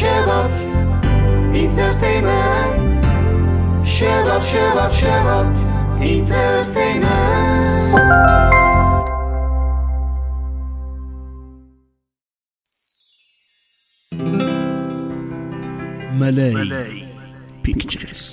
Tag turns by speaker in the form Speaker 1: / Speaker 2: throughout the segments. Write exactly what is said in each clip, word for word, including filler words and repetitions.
Speaker 1: Shabab Entertainment Shabab Shabab Shabab Entertainment
Speaker 2: Malay Pictures.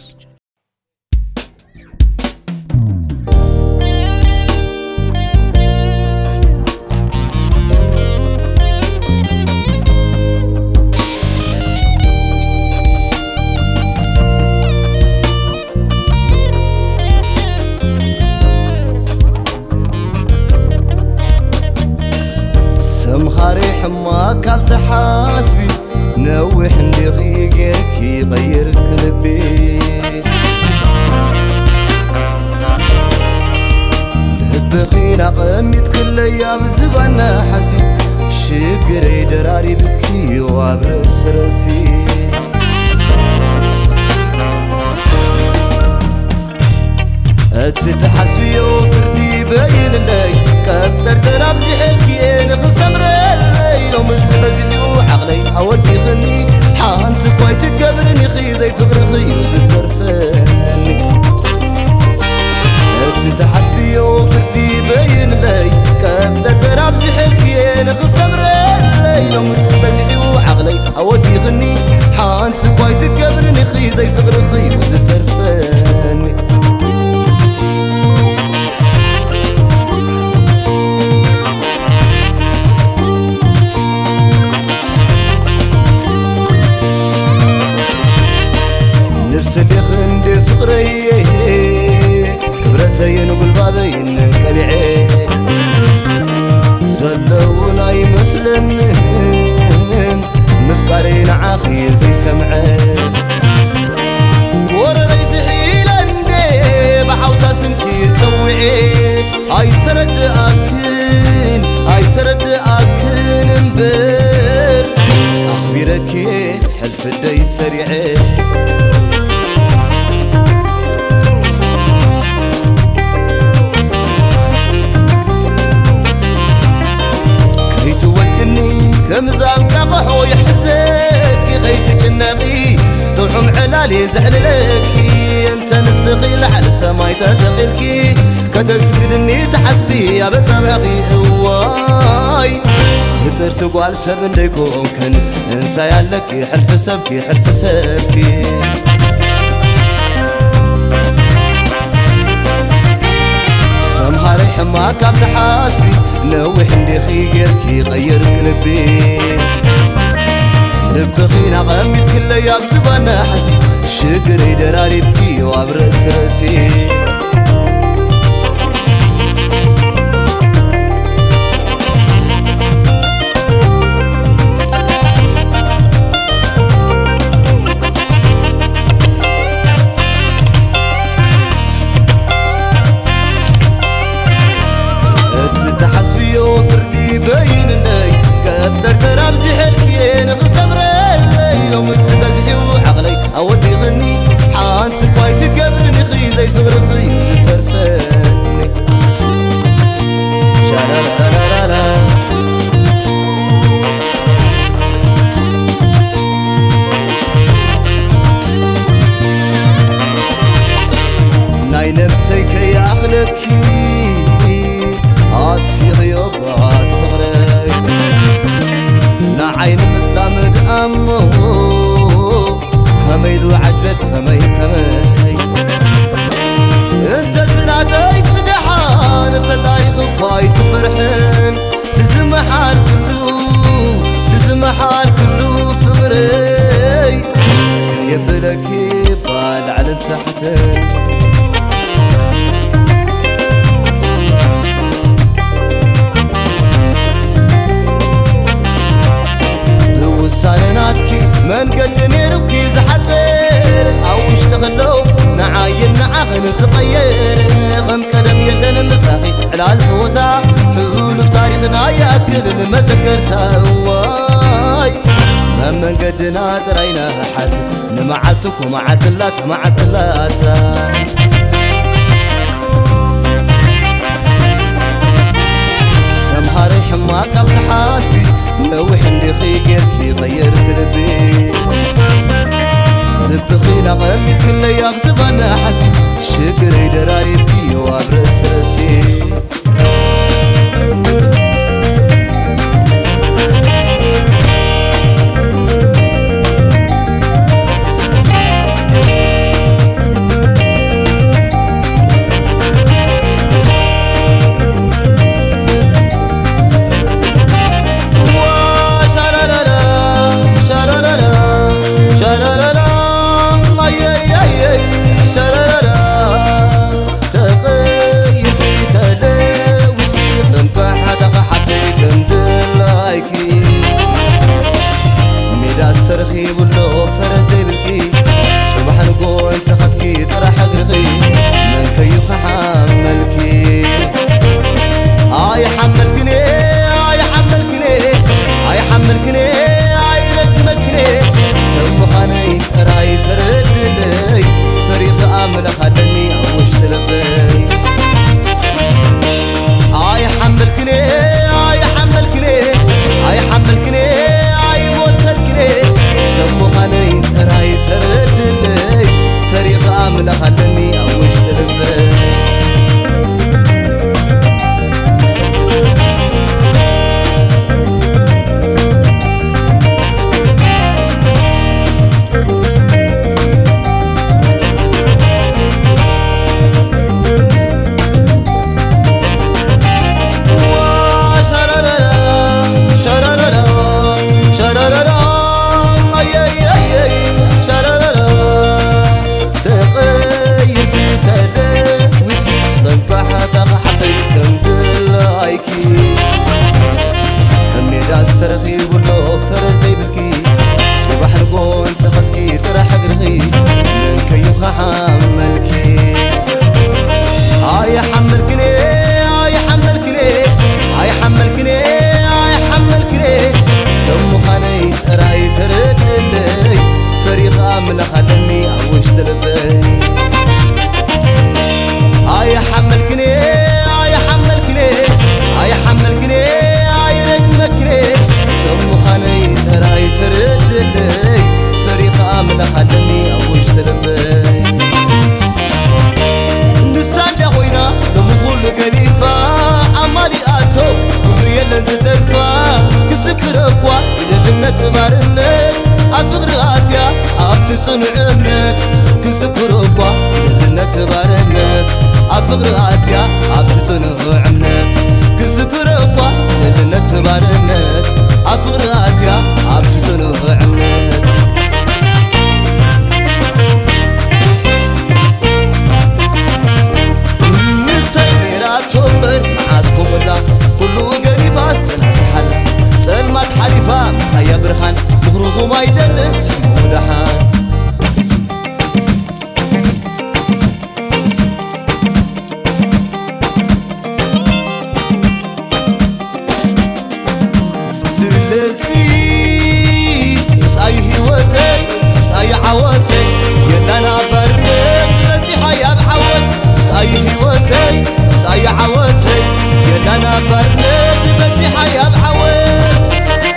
Speaker 3: سمخاري حماك بتحاسبي نوح اللي غيقك يغير قلبي لبخينا قميت كل ايام زبانا حسي شقري دراري بكي وابرس راسي اتتحسبي وكربي باين اللي كبتر تراب زحلكي نخصم رالي لو مسبزي وعقلي اودي خني حانت كويت تقبرني خي زي فقر خي وتترفني اتتحسبي وكربي باين اللي كبتر تراب زحلكي نخصم رالي لو مسبزي وعقلي اودي خني حانت كويت تقبرني خي زي فقر خي وتترفني نسلي خندي فقري كبرتين وقلبابين كلعي زلونا يمسلن مفكارين عاخي زي سمعي ور ريس حيلندي بحاوتا سمكي تسوعي اي ترد اكن اي ترد اكن مبر اخبرك حلف الدي سريعي كمزام كقحو يحزك غيت جنبي طلعم علالي زعل لكي انت نسخيل على سماي تسخيلكي كتسكدني تحسبي يا بتبعي هواي هتر تقوال سبن ليكم كان انت يالك حلف سبكي حلف سبكي سمهاري حماك بتحاسبي نوح اللي خيرك يغير قلبي لبخينا غميت كل ايام زبانا حسي شقري دراري بكي وابرس راسي تحسبي وفردي باين لي كتر تراب زحلكي نخصم رالي لو مسبزحي وعقلي اودي غني حانت كويت قبرني خي زي فغر خي ترفني شالالالالا ناي نفسي كي اخلكي في غيابات فغري نعين متلامد أمو كميلو عجبك كمي كمي انت زناتي سدحان فتاي خباي تفرحن تزمحال كلو تزمحال كلو فغري كيبلكي بال على تحتن سايناتكي من قد نيركي زحتر او اشتغلو نعاين نعاخن صغير غم كلام يلن مساخي على الفوتا حلول في تاريخنا ياكل مسكرتها واي من قد نادرينا حاسب نمعتك ومعتلات معتلات سمهاري حماك بتحاسبي نوح اللي خيقك يغير قلبي وانا قمت كل يا بزبانا حسي شكري دراري بكي وابرس رسي رخيب ولو فرزي بالكي صباح نقول انت خدكي ترى حق رخي من كيف حملكي هاي حملكني هاي حملكني هاي حملكني هاي رقمكني سمو خاني تراي تردلي فريق امل خدني اوش تلبي هاي حملكني هاي حملكني هاي حملكني هاي موتلكني سمو خاني تراي تردلي فريق امل خلني اوش تلبي ترخيب ولو فرزي بالكي صباح نقول انت خدكي ترى حق رخي من كيف حملكي هاي حملكني هاي حملكني هاي حملكني هاي حملكني سمو خاني تراي تردلي فريق امل خلني اوش تلبي هاي حملكني هاي حملكني هاي حملكني هاي رقمكني سمو خاني تراي تردلي فريق امل خلني اوش تلبي نسال خوينا لمخول قريفا امالي اتو كل يلن زترفا كسكركوا للنت بارنت افغراتيا ابتصن عمنت كسكركوا للنت بارنت افغراتيا ابتصن عمنت كسكركوا للنت بارنت افغراتيا ابتصن عمنت تومبر معاسكم ولا كله قريب استناس حلا سلمات حليفة هيا برهان مخروخو ما يدلل تحمو لحان سلسي بس اي هوتي بس اي عوتي يلا انا برنت بتي حيا بحوت بس اي هوتي اي عوتي يلا انا برنت بدي حيا بحوت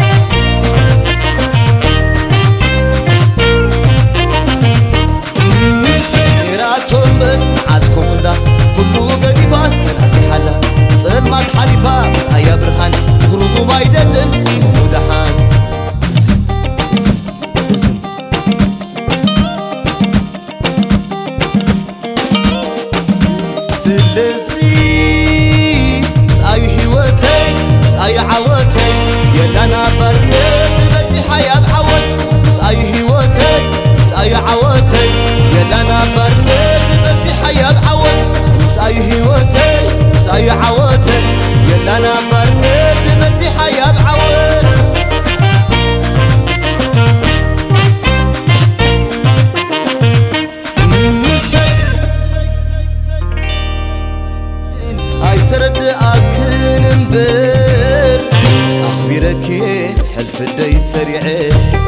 Speaker 3: سيراتهم معاسكم ولا كله قريب استناس حلا صلمات حليفة هيا برهان مخروخو ما يدلل تحمو لحان سلسي اي عوتي يلا انا برنت بدي حيا بحوت بس اي هوتي بس اي عوتي يلا انا برنت بدي حيا بحوت بس اي هوتي بس اي عوتي يلا انا برنت بدي حيا بحوت هاي ترد اكن بر اخبرك حلف الدي سريعي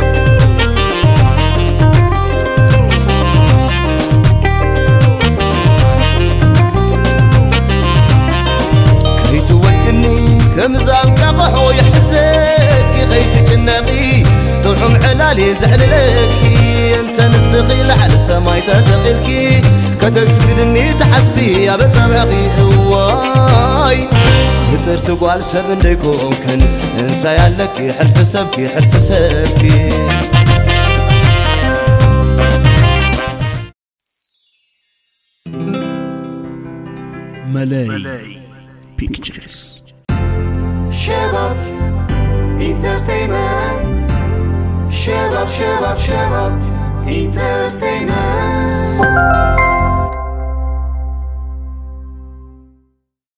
Speaker 3: كي تولكني كمزام كقحو يحزك غيت جنبي طعم علالي زعل لك انت تنسخي على سماي تسخيلكي كتسكدني تحسبي يا بتبعخي واي خطر تقوال سبن ديكون كن انت يالك حلف سبكي حلف سبكي
Speaker 2: ملاي بيكتشرز
Speaker 1: شباب انترتينمنت شباب شباب شباب انترتينمنت